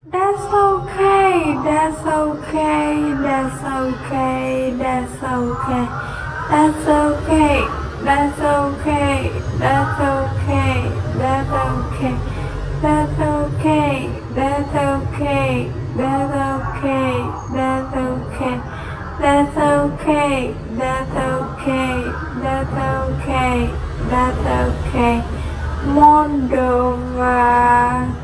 That's okay, that's okay, that's okay, that's okay, that's okay, that's okay, that's okay, that's okay, that's okay, that's okay, that's okay, that's okay, that's okay, that's okay, that's okay, that's okay. Moldova.